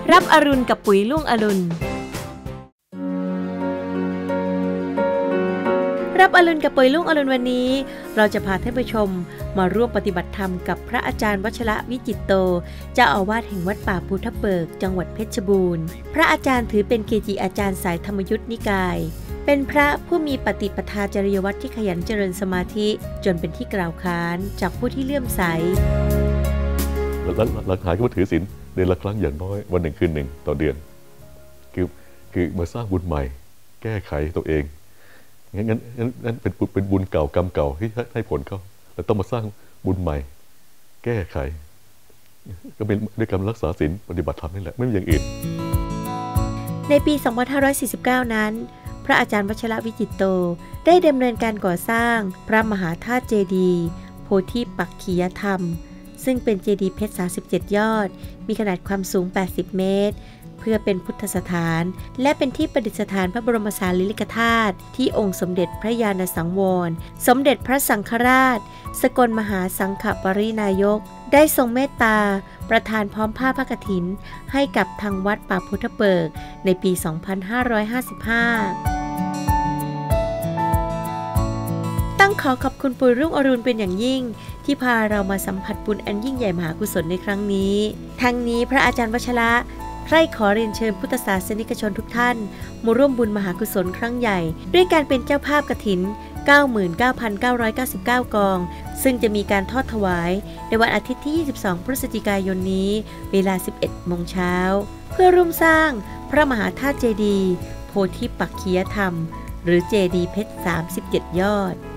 รับอรุณกับปุ๋ยลุ่งอรุณรับอรุณกับปุ๋ยลุ่งอรุณวันนี้เราจะพาท่านผู้ชมมาร่วมปฏิบัติธรรมกับพระอาจารย์วชระวิจิตโตเจ้าอาวาสแห่งวัดป่าภูทับเบิกจังหวัดเพชรบูรณ์พระอาจารย์ถือเป็นเกจิอาจารย์สายธรรมยุทธนิกายเป็นพระผู้มีปฏิปทาจริยวัตรที่ขยันเจริญสมาธิจนเป็นที่กล่าวขานจากผู้ที่เลื่อมใสหลักฐานก็ถือศีลเดือนละครั้งอย่างน้อยวันหนึ่งคืนหนึ่งต่อเดือนคือมาสร้างบุญใหม่แก้ไขตัวเองงั้นเป็นบุญเก่ากรรมเก่าที่ให้ผลเขาแต่ต้องมาสร้างบุญใหม่แก้ไขก็เป็นด้วยการรักษาศีลปฏิบัติธรรมนี่แหละไม่มีอย่างอื่นในปี 2549 นั้นพระอาจารย์วชระวิจิตโตได้ดำเนินการก่อสร้างพระมหาธาตุเจดีย์โพธิปักขิยธรรมซึ่งเป็นเจดีย์เพชร37ยอดมีขนาดความสูง80เมตรเพื่อเป็นพุทธสถานและเป็นที่ประดิษฐานพระบรมสารีริกธาตุที่องค์สมเด็จพระญาณสังวรสมเด็จพระสังฆราชสกลมหาสังฆปรินายกได้ทรงเมตตาประทานพร้อมผ้าพระกฐินให้กับทางวัดป่าภูทับเบิกในปี 2555ต้องขอขอบคุณปุ๋ยรุ่งอรุณเป็นอย่างยิ่งที่พาเรามาสัมผัสบุญอันยิ่งใหญ่มหากุศลในครั้งนี้ทั้งนี้พระอาจารย์วชระใคร่ขอเรียนเชิญพุทธศาสนิกชนทุกท่านมาร่วมบุญมหากุศลครั้งใหญ่ด้วยการเป็นเจ้าภาพกฐิน 99,999 กองซึ่งจะมีการทอดถวายในวันอาทิตย์ที่ 22 พฤศจิกายนนี้เวลา 11 โมงเช้าเพื่อร่วมสร้างพระมหาธาตุเจดีย์โพธิปักขิยธรรมหรือเจดีย์เพชร37ยอด